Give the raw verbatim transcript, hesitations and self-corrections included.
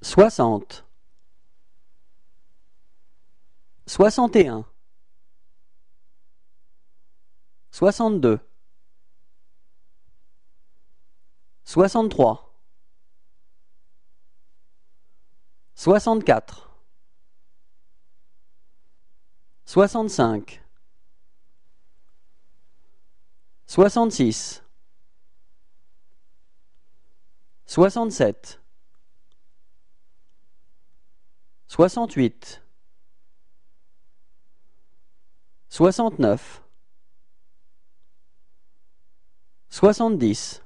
soixante, soixante et un, soixante-deux, soixante-trois, soixante-quatre, soixante-cinq, soixante-six, soixante-sept, soixante-huit, soixante-neuf, soixante-dix,